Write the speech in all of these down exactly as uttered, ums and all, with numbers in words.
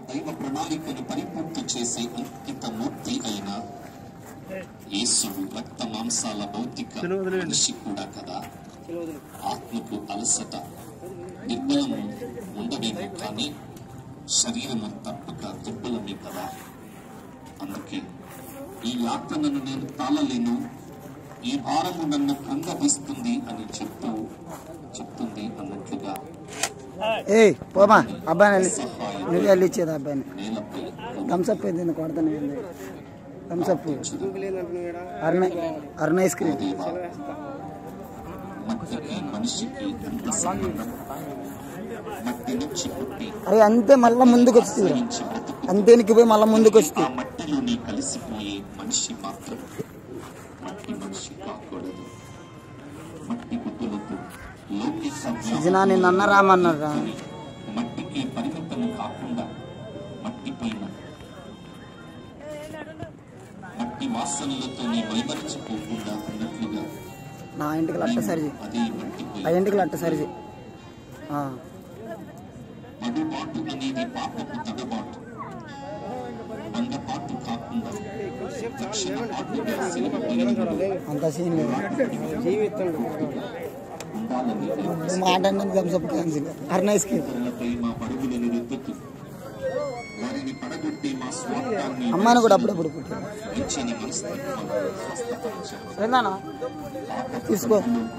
దైవ ప్రణాళికను పరిపూర్తి చేసే అంకిత మూర్తి అయిన యేసుడు రక్త మాంసాల భౌతిక మనిషి కూడా కదా. ఆత్మకు అలసట నిర్బలము ఉండవేమో కానీ శరీరము తప్పక దుర్బలమే కదా. అందుకే ఈ యాత్రను నేను తాళలేను, ఈ భారము నన్ను కృంగదీస్తుంది అని చెప్తూ చెప్తుంది అన్నట్లుగా ఏ పోమా అబ్బాయి నువ్వు వెళ్ళి ఇచ్చేది అబ్బాయిని థమ్సప్ దీన్ని కొడతానే Thums Up Aruna Aruna ice cream అరే అంతే మళ్ళా ముందుకు వస్తుంది అంతేనికి పోయి మళ్ళా ముందుకు వస్తుంది. మట్టిలోని కలిసిపోయే మనిషి మాత్రం మట్టి మనిషి కాకూడదు. మట్టి గుడ్డలతో నిన్న అన్న రామన్నారా మట్టికి పరిమితం కాకుండా మట్టి పైన మట్టి వాసనలతో మైమరిచిపోకుండా ఉన్నట్లుగా నా ఇంటికి లట్ట సరిజి అదే మట్టి ఆ ఇంటికి లట్ట సరిజి మధుపాటు అనేది పాపపు తడబాటు, బంగపాటు కాకుండా అంత సీన్ లేదు. మాట Thums Up cancel Aruna ice cream అమ్మాయిని కూడా అప్పుడప్పుడు ఏందన్నా తీసుకో.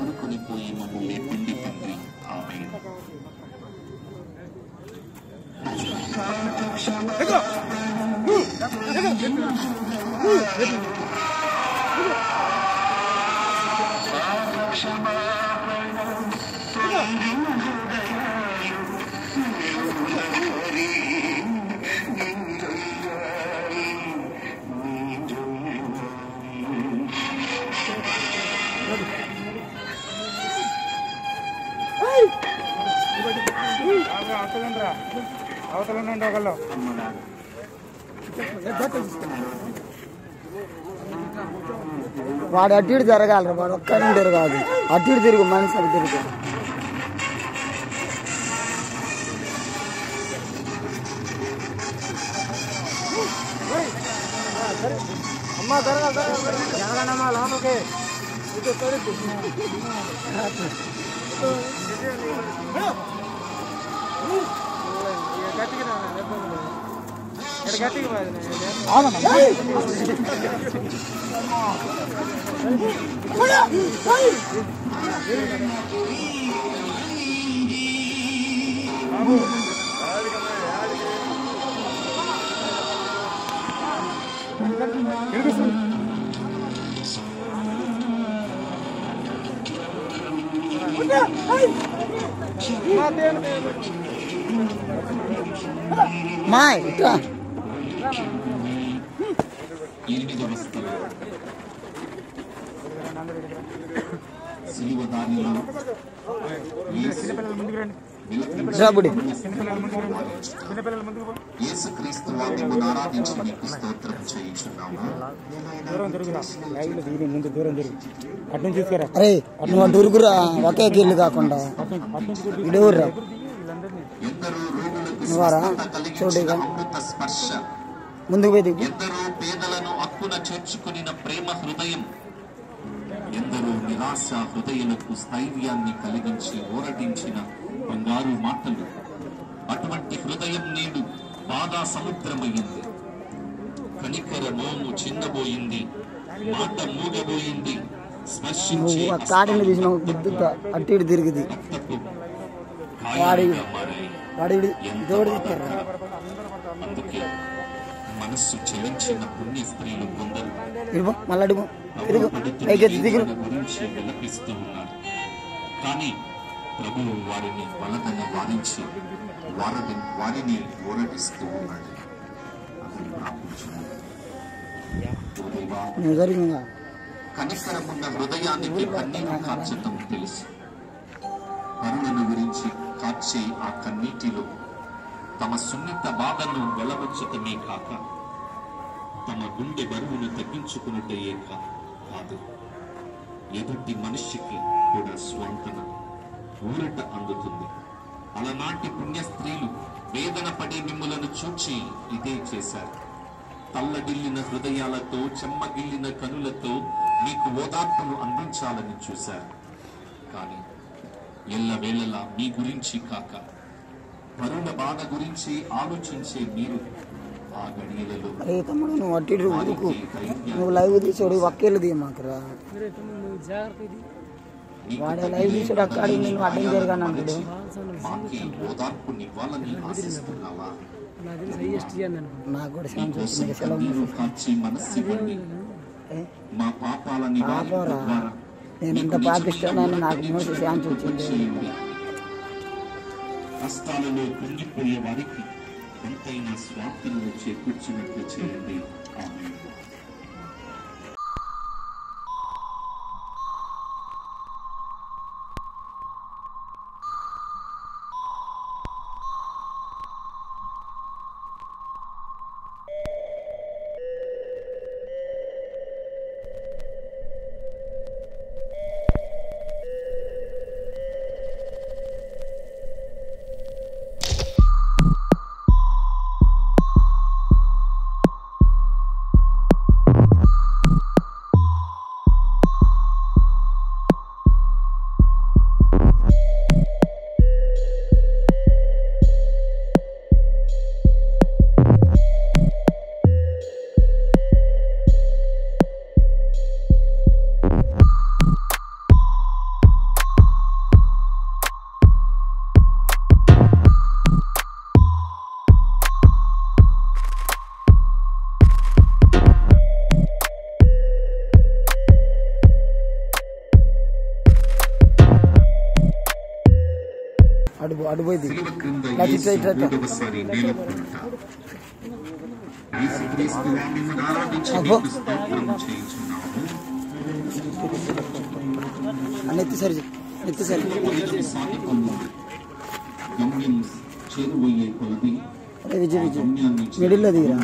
వాడు అటు ఇటు జరగాలరా, వాడు ఒక్కడే తిరగాదు. అటు ఇటు తిరుగు మనిషి అటు తిరుగు. అమ్మా జరగాలి జరగానమ్మా లోపలికి మాయ్ అరే నువ్వు దూరుగురా ఒకే గిల్లు కాకుండా ఇడూర్రా నువ్వారా చూడు ముందుకు పోయి ఎందరో పేదలను హక్కున చేర్చుకుని ప్రేమ హృదయం, ఎందరో నిరాశ హృదయులకు స్థైర్యాన్ని కలిగించి ఓరడించిన బంగారు మాటలు. అటువంటి హృదయం నేడు బాధా సముద్రమయ్యింది. కనికర మోము చిన్నబోయింది, మాట మూగబోయింది. స్పర్శించే కాడిని తీసిన బుద్ధితో అటు ఇటు తిరిగింది. వాడి వాడి అందుకే మనస్సు చెలించిన పుణ్య స్త్రీలు కొందరు మళ్ళీ గురించి విలపిస్తూ ఉన్నారు. కానీ ప్రభువు వారిని బలతగా వారించి వారిని వారిని ఓరడిస్తూ ఉన్నాడు. కనికరమున్న హృదయానికి కన్నీరు కార్చటం తెలుసు. కరుణను గురించి కార్చే ఆ కన్నీటిలో తమ సున్నిత బాధను వెలవచ్చటమే కాక తమ గుండె బరువును తగ్గించుకున్నట్టయే కాదు, ఎదుటి మనిషికి కూడా స్వంతన ఊరట అందుతుంది. అలనాటి పుణ్య స్త్రీలు వేదన పడే మిమ్ములను చూచి ఇదే చేశారు. తల్లడిల్లిన హృదయాలతో చెమ్మగిల్లిన కనులతో మీకు ఓదార్పును అందించాలని చూశారు. కానీ ఎల్లవేళలా మీ గురించి కాక పరుల బాధ గురించి ఆలోచించే మీరు ఆ గడియలలో తమ్ముడు నువ్వు అట్టి నువ్వు లైవ్ తీసాడు ఒక్కేళ్ళు దిగి మాకురా వాడే లైవ్ తీసాడు అక్కడ నేను అడ్డం జరిగాను అంటాడు. ఓదార్పునివ్వాలని ఆశిస్తున్నావా? నాకు కూడా సెలవు మా పాపాలని పాపరా నేను ఇంత పాపిస్తానని నాకు మోసి ఛాన్స్ వచ్చింది. కష్టాలలో కుంగిపోయే వారికి ఎంతైనా స్వార్థంలో చేకూర్చినట్లు చేయండి. ఆమేన్. అడుగు అడుగుపోయింది నెత్తి సరి నెత్తి సరి విజయ్ విజయ్ మిడిల్లో దిగిరా.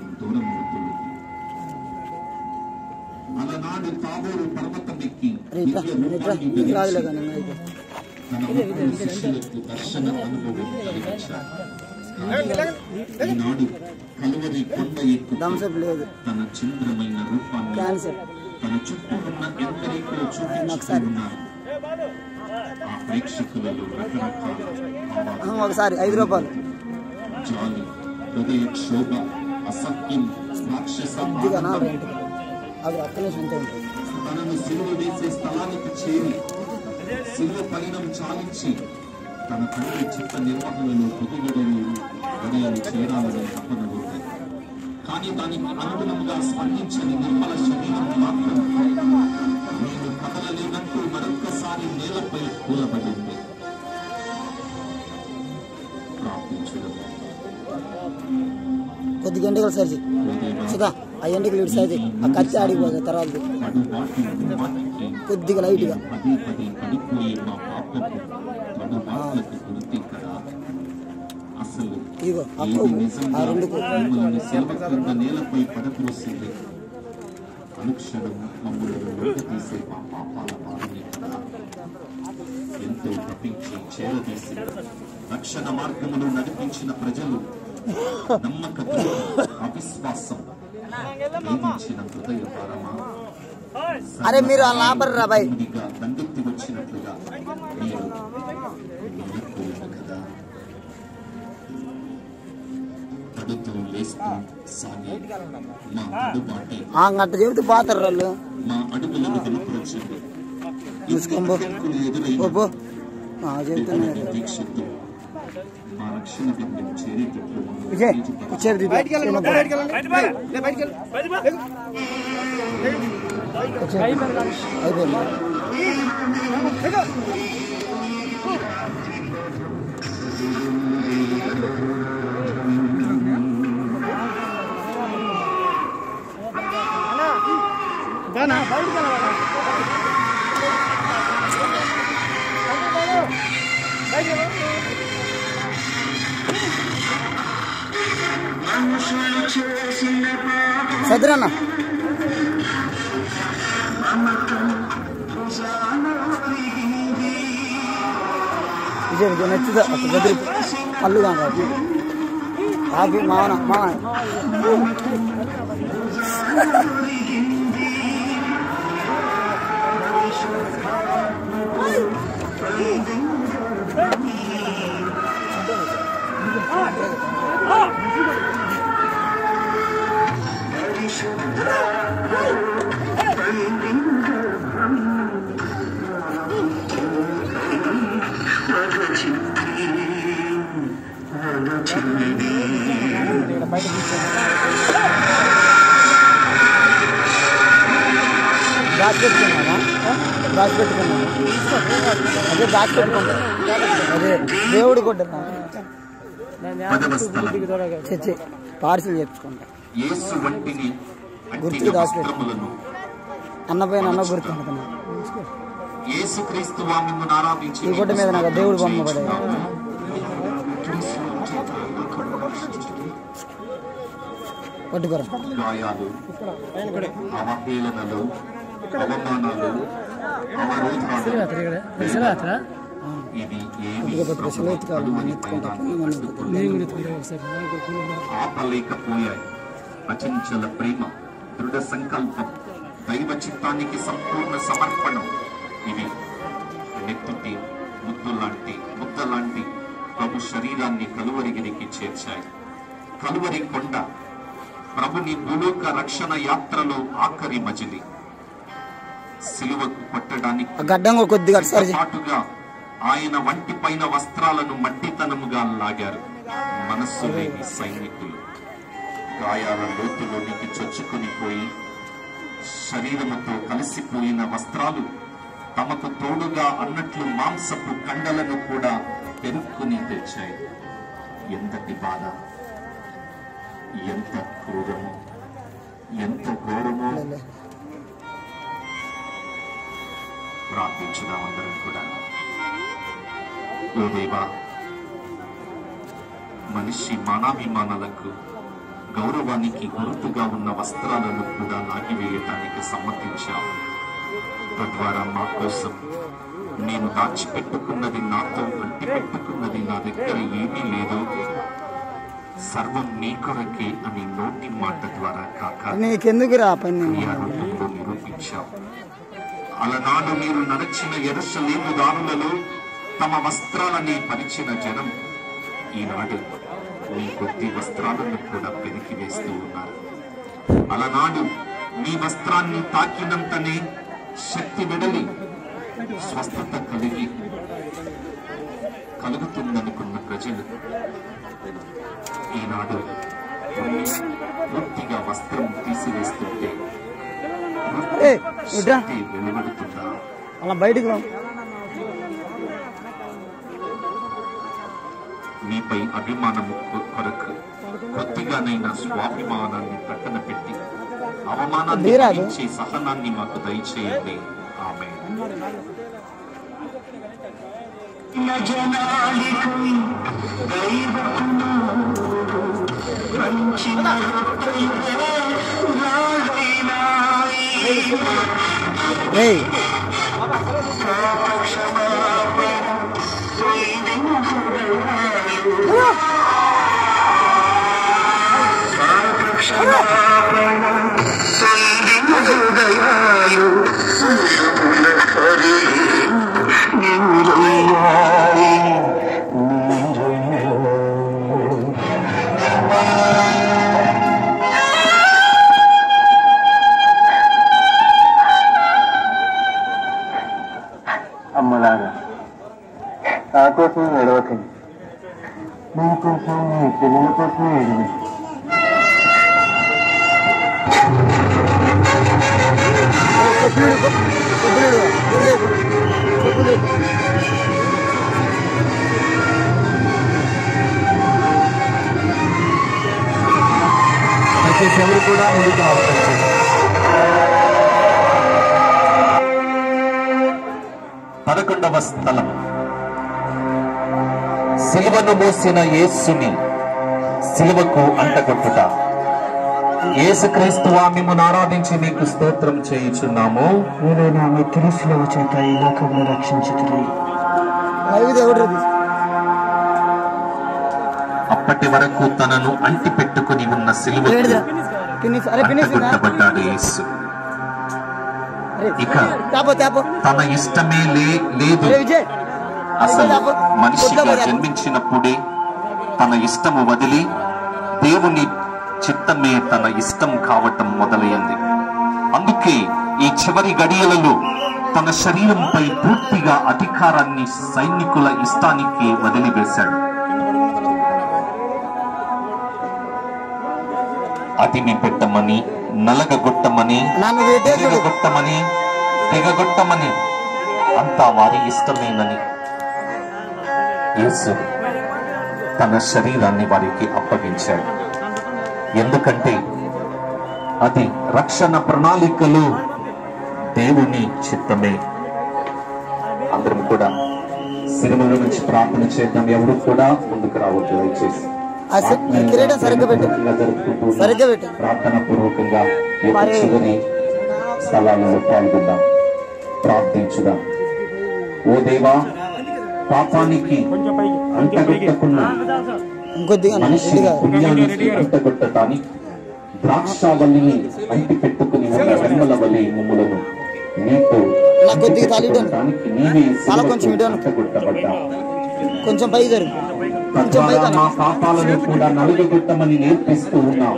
రాదులే కానీ దర్శన అనుభవం ఈనాడు కలువరి కొండ ఎక్కు తన చంద్రమైన రూపాన్ని తన చుట్టూ ఉన్న ఎందరికో చూపించుకున్నారు. ఆ ప్రేక్షకులలో రకరకాల ఒకసారి ఐదు రూపాయలు జాలి, హృదయ క్షోభ, అసత్యం, రాక్షస తనను సిలువ వేసే స్థలానికి చేరి సిలువ పయనం చాలించి తన తండ్రి చిత్త నిర్వహణలో పొదిగడలు గడియలు చేరాలని తప్పనలు. కానీ దానికి అనుగుణంగా స్పందించని నిర్మల శరీరం మాత్రం నేను కదలలేనట్టు మరొక్కసారి నేలపై కూలబడింది. ప్రార్థించడం కొద్ది గంటలు సరి సుధా ఆ ఎండికలు ఇటు సరి ఆ కత్తి ఆడిపోతుంది తర్వాత కొద్దిగా లైట్గా పదే పదే పడిపోయే మా పాపకు తడుబాట్లకు గుర్తి కదా. అసలు ఇగో ఏది నిజంగా మిమ్మల్ని శిలువ క్రింద నేలపై పడద్రోసింది? అనుక్షణం మమ్మల్ని వెంట తీసే మా పాపాల భారమే కదా. ఎంతో తప్పించి చేరదీసి రక్షణ మార్గములో నడిపించిన ప్రజలు నమ్మక అవిశ్వాసం వేధించిన హృదయ భారమా? అరే మీరు వాళ్ళ ఆపరు రా బాయ్ దండెత్తి వచ్చినట్లుగా మీరు కదా. పడుతూ లేస్తూ సాగి మా అడుబాటే అట్ట చెబుతూ పోతారు వాళ్ళు. మా అడుగులను బలపరచండి. చూసుకోబో చెబుతున్నారు దీక్షతో మా రక్షణ బిందువు చేరేటట్లు విజయ్ ఇచ్చేది అయిపోయింది. సదరన్న విజయ్ విజయ్ నచ్చుదా అక్కడ గదిరి పళ్ళు కాదు హ్యాపీ మావన మావన దాచి పెట్టుకున్నానా దాచి పెట్టుకున్నాను అదే దాచి పెట్టుకుంటా అదే దేవుడు కొట్టినా చచ్చి పార్సిల్ చెప్పుకుంటా గుర్తుకు దాచిపెట్టుకున్నాను అన్న పైన అన్న గుర్తు ఈ గుడ్డ మీద నాకు దేవుడు బొమ్మ పడే పట్టుకోరా ఆపలేకపోయాయి. అచంచల ప్రేమ, దృఢ సంకల్పం, దైవ చిత్తానికి సంపూర్ణ సమర్పణం ఇవి నెత్తుటి ముద్దు లాంటి ముద్ద లాంటి ప్రభు శరీరాన్ని కలువరిగిరికి చేర్చాయి. కలువరి కొండ ప్రభుని భూలోక రక్షణ యాత్రలో ఆఖరి మజిలి. సిలువకు కొట్టడానికి కొద్దిగా పాటుగా ఆయన వంటి పైన వస్త్రాలను మట్టితనముగా లాగారు మనస్సు లేని సైనికులు. గాయాల లోతులోనికి చొచ్చుకొని పోయి శరీరముతో కలిసిపోయిన వస్త్రాలు తమకు తోడుగా అన్నట్లు మాంసపు కండలను కూడా పెరుక్కుని తెచ్చాయి. ఎంతటి బాధ, ఎంత క్రూరము, ఎంత ఘోరమో. ప్రార్థించుదాం అందరం కూడా. ఓ దేవా, మనిషి మానాభిమానాలకు గౌరవానికి గుర్తుగా ఉన్న వస్త్రాలను కూడా లాగివేయటానికి సమ్మతించావు. తద్వారా మా కోసం నేను దాచిపెట్టుకున్నది, నాతో అంటి పెట్టుకున్నది నా దగ్గర ఏమీ లేదు, సర్వం నీ కొరకే అని నోటి మాట ద్వారా కాక క్రియారూపంలో నిరూపించావు. అలనాడు మీరు నడిచిన యెరూషలేము దారులలో తమ వస్త్రాలని పరిచిన జనం ఈనాడు మీ కొద్ది వస్త్రాలను కూడా పెరికి వేస్తూ ఉన్నారు. అలనాడు మీ వస్త్రాన్ని తాకినంతనే శక్తి వెడలి స్వస్థత కలిగి కలుగుతుందనుకున్న ప్రజలు ఈనాడు పూర్తిగా వస్త్రం తీసివేస్తుంటే వెలువడుతుందా? అలా బయటకు మీపై అభిమానము కొరకు కొద్దిగానైనా స్వాభిమానాన్ని ప్రక్కన పెట్టి అవమానాన్ని భరించే సహనాన్ని మాకు దయచేయండి. ఆమేన్. అమ్మలాగా నా కోసం ఎడవకండి, నీ కోసం నీ పిల్లల కోసమే ఎడవండి. ఎవరు కూడా ముందుకు అవకాశం. పదకొండవ స్థలం. సిలువను మోసిన యేసుని సిలువకు అంటగొట్టుట. యేసుక్రీస్తువా మిమ్మును ఆరాధించి మీకు స్తోత్రం చేయుచున్నాము. ఏదైనా మీ తిరుసులవ చేత ఈ లోకంలో రక్షించుతుంది. అప్పటి వరకు తనను అంటి పెట్టుకుని ఉన్న సిలువకు అంటగొట్టబడ్డాడు యేసు. ఇక తన ఇష్టమే లేదు. అసలు మనిషిగా జన్మించినప్పుడే తన ఇష్టము వదిలి దేవుని చిత్తమే తన ఇష్టం కావటం మొదలైంది. అందుకే ఈ చివరి గడియలలో తన శరీరంపై పూర్తిగా అధికారాన్ని సైనికుల ఇష్టానికి వదిలివేశాడు. అతిని పెట్టమని, నలగగొట్టమని, దిగగొట్టమని దిగగొట్టమని అంతా వారి ఇష్టమేనని యేసు తన శరీరాన్ని వారికి అప్పగించాడు. ఎందుకంటే అది రక్షణ ప్రణాళికలో దేవుని చిత్తమే. అందరం కూడా సినిమాల నుంచి ప్రార్థన చేద్దాం. ఎవరు కూడా ముందుకు రావద్దు దయచేసి. ప్రార్థన పూర్వకంగా చివరి స్థలాలలో పాల్గొందాం, ప్రార్థించుదాం. ఓ దేవా, పాపానికి అంటగొట్టకుండా మనిషి పుణ్యానికి అంటగొట్టడానికి ద్రాక్షావల్లిని అంటి పెట్టుకుని ఉన్న వెన్నెల వలె మమ్ములను నీతో అంటిపెట్టుకోవడానికి నీవే అంటగొట్టబడ్డా. మా పాపాలను కూడా నలుగగొట్టమని నేర్పిస్తూ ఉన్నాం.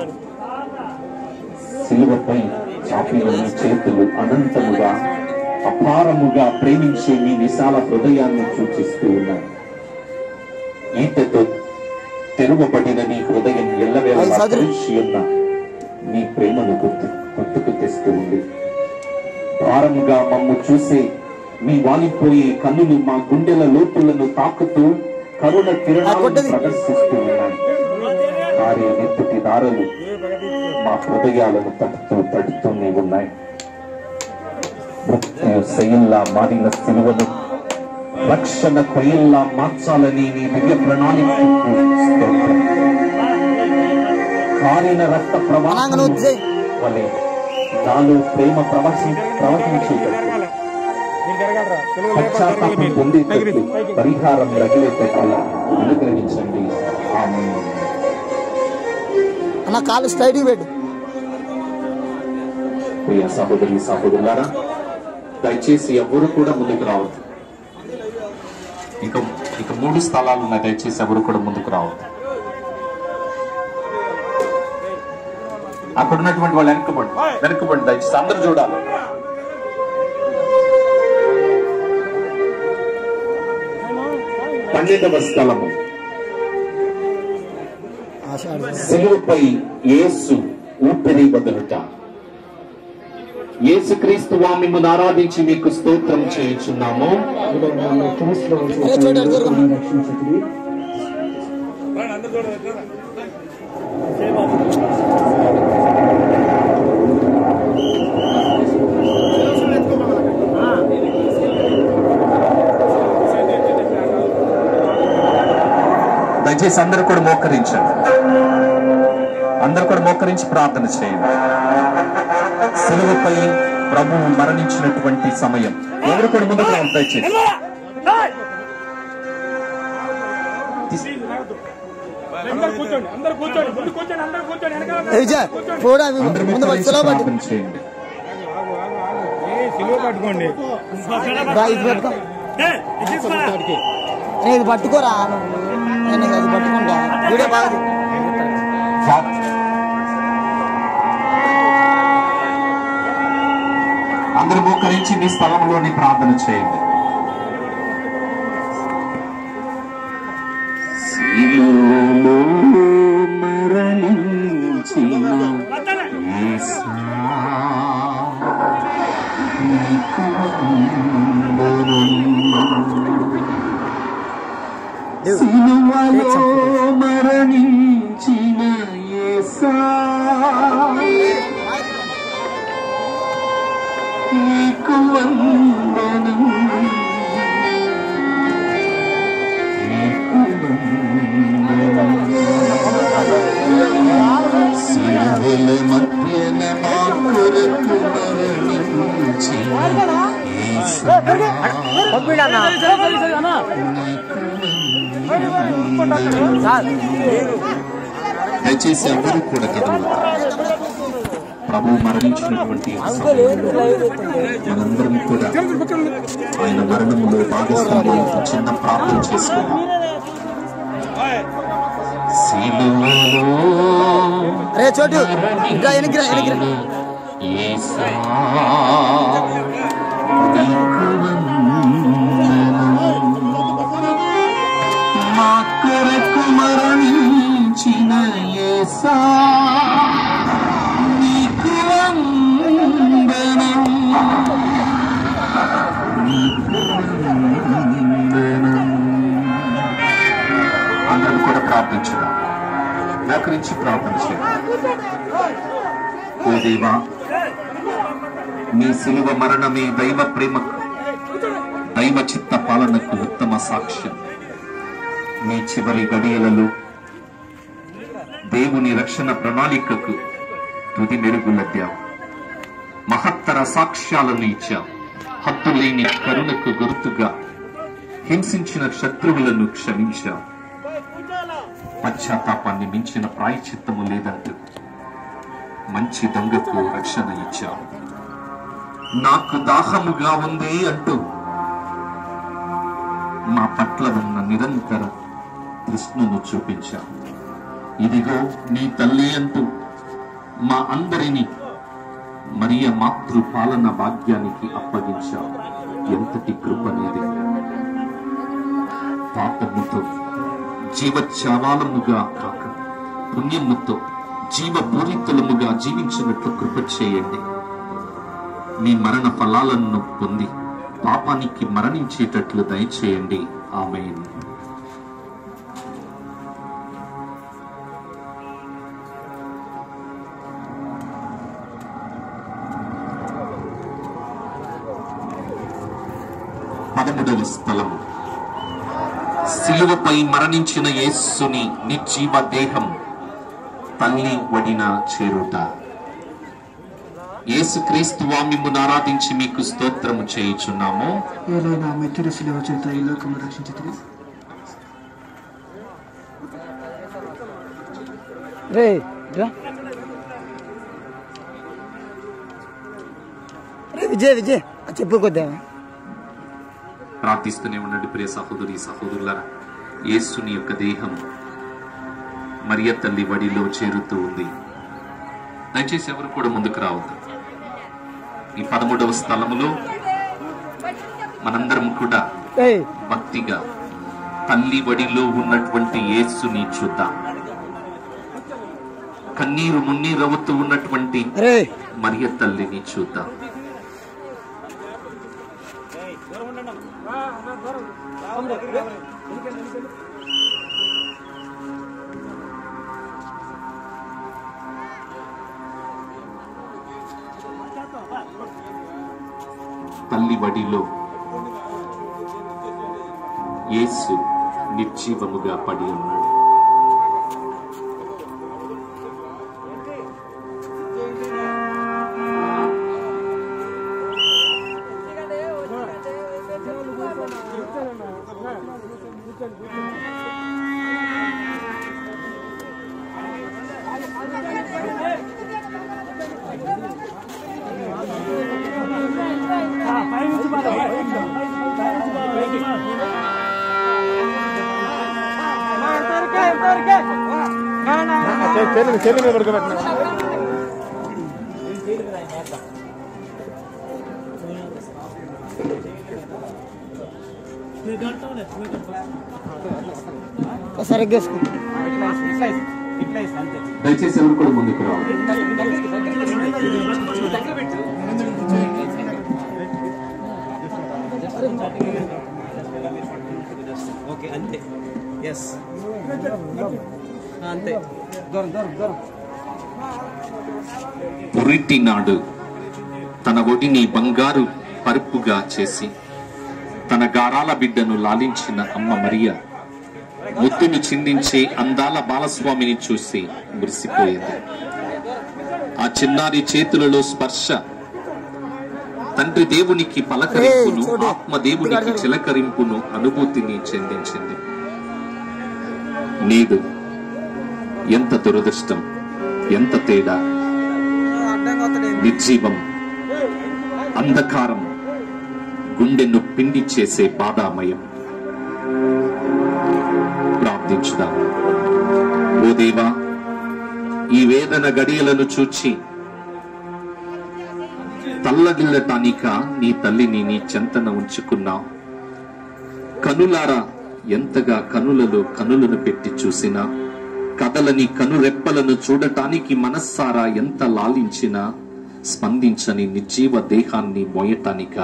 సిలువపై చాపిన మీ చేతులు అనంతముగా అపారముగా ప్రేమించే మీ విశాల హృదయాన్ని సూచిస్తూ ఉన్నాయి. ఈటతో తెరువబడిన నీ హృదయం ఎల్లవేళలా తెరిచి ఉన్న నీ ప్రేమను గుర్తు గుర్తుకు తెస్తూ ఉంది. భారముగా మమ్ము చూసే మీ వాలిపోయే కన్నులు మా గుండెల లోతులను తాకుతూ కరుణ కిరణాలను ప్రదర్శిస్తూ ఉన్నాయి. వారి నెత్తుటి దారులు మా హృదయాలను తడుతూ తడుతూనే ఉన్నాయి. మృత్యు శైల్లా మారిన సిలువను రక్షణ కొయ్యల్లా మార్చాలని నీ దివ్య ప్రణాళికకు స్తోత్రం. కారిన రక్త ప్రవాహం వలె నాలో ప్రేమ ప్రవహి ప్రవహించేటట్టు పశ్చాత్తాపం పొందేటట్టు పరిహారం రగిలేటట్టు అనుగ్రహించండి. ఆమేన్. అన్న కాలు స్ట్రైట్ పెట్టు. ప్రియ సహోదరి సహోదరులారా, దయచేసి ఎవరు కూడా ముందుకు రావద్దు. ఇక ఇక మూడు స్థలాలు ఉన్నాయి. దయచేసి ఎవరు కూడా ముందుకు రావద్దు. అక్కడ ఉన్నటువంటి వాళ్ళు వెనకబడి వెనకబడి దయచేసి అందరూ చూడాలి. పన్నెండవ స్థలము, సిలువపై యేసు ఊపిరి వదులుట. యేసుక్రీస్తు మిమ్మల్ని ఆరాధించి మీకు స్తోత్రం చేయుచున్నాము. దయచేసి అందరూ కూడా మోకరించండి. అందరూ కూడా మోకరించి ప్రార్థన చేయండి. సిలువపై ప్రభువు మరణించినటువంటి సమయం. ఎవరు కూడా ముందుకు రావాలి దయచేసి. ఇది పట్టుకోరా, నేను అది పట్టుకుంటా. వీడియో బాగా అందరూ మోకరించి మీ స్థలంలోని ప్రార్థన చేయండి. సిలువలో మరణించిన యేసా నీకు వందనం. సిలువలో మరణించిన యేసా నీకు వందనం. నీకు వందనం. సిలువల మధ్యన మా కొరకు మరణించిన యేసా నీకు వందనం. దయచేసి ఎవరు కూడా కదలవద్దు. ప్రభు మరణించినటువంటి మనందరం కూడా ఆయన మరణములో భాగస్వామ్యం చిన్న ప్రార్థన చేసుకున్నాం. అరే చోటు ఇంకా ఎనికిరా ఎనికిరా యేసా మా కొరకు మరణించిన యేసా నీకు వందనం. అందరం కూడా ప్రార్థించుదాం. మోకరించి ప్రార్థన చేద్దాం. ఓ దేవా, మీ సిలువ మరణమే దైవ ప్రేమకు, దైవ చిత్త పాలనకు ఉత్తమ సాక్ష్యం. మీ చివరి గడియలలో దేవుని రక్షణ ప్రణాళికకు తుది మెరుగులద్దాం. మహత్తర సాక్ష్యాలను ఇచ్చాం. హత్తులేని కరుణకు గుర్తుగా హింసించిన శత్రువులను క్షమించాం. పశ్చాత్తాపాన్ని మించిన ప్రాయశ్చిత్తము లేదంటూ మంచి దొంగకు రక్షణ ఇచ్చాం. నాకు దాహముగా ఉంది అంటూ మా పట్ల ఉన్న నిరంతర తృష్ణను చూపించాం. ఇదిగో నీ తల్లి అంటూ మా అందరినీ మరియ మాతృ పాలన భాగ్యానికి అప్పగించాం. ఎంతటి కృపనేది! పాపముతో జీవచ్ఛావాలముగా కాక పుణ్యముతో జీవపూరితులముగా జీవించినట్లు కృప చేయండి. మీ మరణ ఫలాలను పొంది పాపానికి మరణించేటట్లు దయచేయండి. ఆమేన్. పదమూడవ స్థలము, సిలువపై మరణించిన యేసుని నిర్జీవ దేహం తల్లి వడిన చేరుట. యేసుక్రీస్తు మిమ్మును ఆరాధించి మీకు స్తోత్రము చేయుచున్నాము. ఏలైనా మీ తిరుసిలువ చేత ఈ లోకము రక్షించితిరి. రే రా విజయ్ విజయ్ చెప్పుకోద్దా. ప్రార్థిస్తూనే ఉండండి ప్రియ సహోదరి సహోదరులారా. యేసుని యొక్క దేహం మరియ తల్లి వడిలో చేరుతూ ఉంది. దయచేసి ఎవరు కూడా ముందుకు రావద్దు. ఈ పదమూడవ స్థలములో మనందరం కూడా భక్తిగా తల్లి వడిలో ఉన్నటువంటి యేసుని చూద్దాం. కన్నీరు మున్నీరవుతూ ఉన్నటువంటి మరియ తల్లిని చూద్దాం. తల్లి వడిలో యేసు నిర్జీవముగా పడి ఉన్నాడు. దయచేసి ఎవరు కూడా ముందుకు రావాలి. పురిటి నాడు తన ఒడిని బంగారు పరుపుగా చేసి తన గారాల బిడ్డను లాలించిన అమ్మ మరియ ముద్దును చిందించే అందాల బాలస్వామిని చూసి మురిసిపోయింది. ఆ చిన్నారి చేతులలో స్పర్శ తండ్రి దేవునికి పలకరింపును, ఆత్మ దేవునికి చిలకరింపును అనుభూతిని చెందించింది. నేడు ఎంత దురదృష్టం, ఎంత తేడా! నిర్జీవం, అంధకారం, గుండెను పిండి చేసే బాధామయం. ప్రార్థించుదాం. ఓ దేవా, ఈ వేదన గడియలను చూచి తల్లడిల్లటానిక నీ తల్లిని నీ చెంతన ఉంచుకున్నావు. కనులారా ఎంతగా కనులలో కనులను పెట్టి చూసినా, కదలని కనురెప్పలను చూడటానికి మనస్సారా ఎంత లాలించినా స్పందించని నిర్జీవ దేహాన్ని మోయటానిక,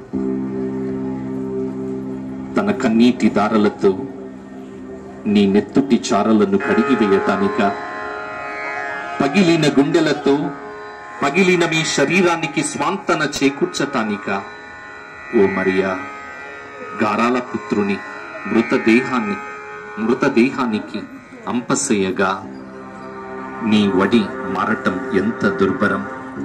తన కన్నీటి దారలతో నీ నెత్తుటి చారలను కడిగివేయటానిక, పగిలిన గుండెలతో పగిలిన మీ శరీరానికి స్వాంతన చేకూర్చటానిక, ఓ మరియా, గారాల పుత్రుని మృతదేహాన్ని మృతదేహానికి అంపసేయగా నీ వడి మారటం ఎంత దుర్భరం!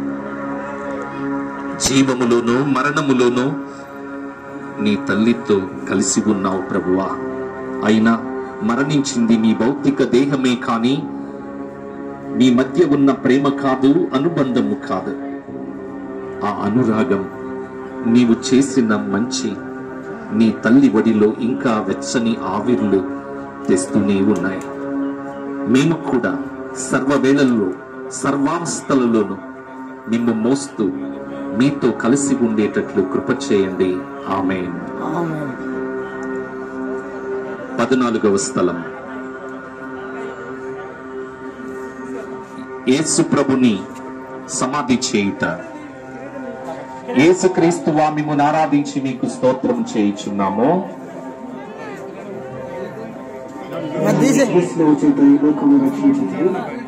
జీవములోనో మరణములోనో నీ తల్లితో కలిసి ఉన్నావు ప్రభువా. అయినా మరణించింది నీ భౌతిక దేహమే కాని మీ మధ్య ఉన్న ప్రేమ కాదు, అనుబంధము కాదు. ఆ అనురాగం, నీవు చేసిన మంచి నీ తల్లి వడిలో ఇంకా వెచ్చని ఆవిర్లు తెస్తూనే ఉన్నాయి. మేము కూడా సర్వవేళల్లో సర్వావస్థలలోనూ మిమ్ము మోస్తూ మీతో కలిసి ఉండేటట్లు కృప చేయండి. ఆమేన్. పద్నాలుగవ స్థలం, యేసు ప్రభుని సమాధి చేయుట. యేసుక్రీస్తువా, మిమ్మును ఆరాధించి మీకు స్తోత్రం చేయుచున్నాము. క్రీస్తులో చేత ఈ లోకము రక్షించితివి.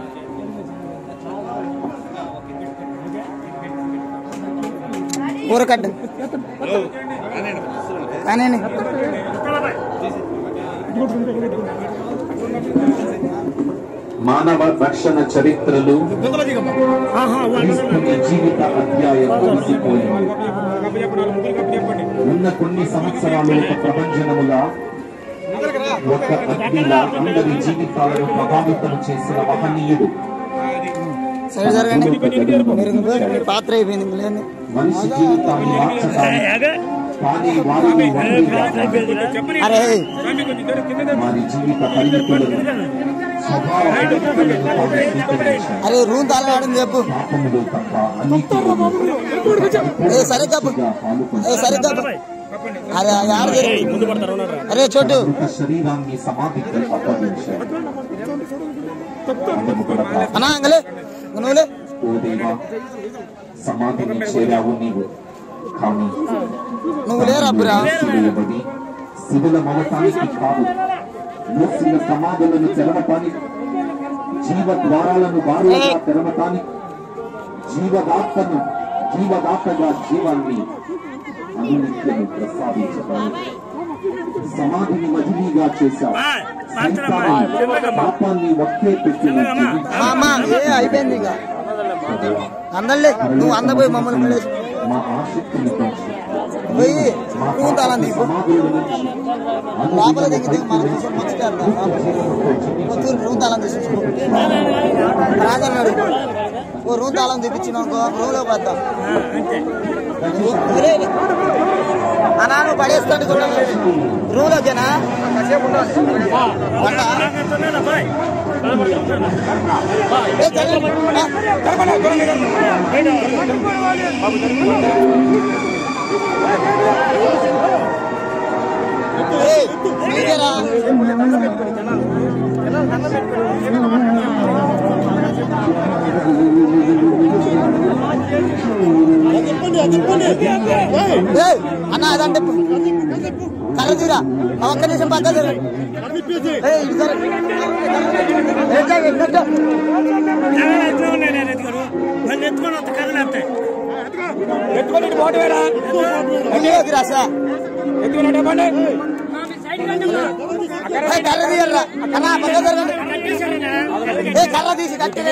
ఊరకట్టు కానీ మానవ రక్షణ చరిత్రలు క్రీస్తుని జీవిత అధ్యాయం ముగిసిపోయింది. ఉన్న కొన్ని సంవత్సరాలు ఒక ప్రభంజనములా, ఒక అగ్నిలా అందరి జీవితాలను ప్రభావితం చేసిన మహనీయుడు సైడ్ జరగండి. మీరు పాత్ర అయిపోయింది. మనిషి జీవితాన్ని మార్చడానికి కానీ వారిని అరే వారి జీవిత పరిమితులను స్వభావ పరిమితులను తాను స్వీకరించాడు. అరే రూమ్ తాళం చెప్పు. పాపములు తప్ప అన్నిటిలోనూ ఏ సరే కప్పు ఏ సరే కప్పు. అరే యారు అరే చోటు మృత శరీరాన్ని సమాధికి అప్పగించాడు. మనము కూడా అన్నా అంగలే నువ్వులే. ఓ దేవా, సమాధిని చేరావు నీవు, కానీ నువ్వు లేరా అప్పురా సిలువబడి శిథిలమవటానికి కాదు, మూసిన సమాధులను తెరవటానికి, జీవ ద్వారాలను బారులుగా తెరవటానికి, జీవదాత్మను జీవదాతగా జీవాన్ని అనునిత్యము ప్రసాదించటానికి సమాధిని మజిలీగా చేశావు. పాపాన్ని ఒకే పెట్టిన అయిపోయింది ఇక అందలే. నువ్వు అందపోయి మమ్మల్ని పడేసి మా ఆసక్తిని పెంచి పోయి నువ్వు తాళం తీపు. లోపల దిగితే మనం చూసి మంచిగా రూమ్ తాళం తీసి రాజన్నాడు. ఓ రూమ్ తాళం తీపించినాకో రూమ్ లో పద్దాం అన్నా. నువ్వు పడేస్తాను రూమ్ లోకేనా మీరేరా అన్నా అదంటే కర్ర తీరా ఒక్క నిమిషం పక్కన కర్ర తీయరా అన్నా పక్క జరగండి. కర్ర తీసి కట్టి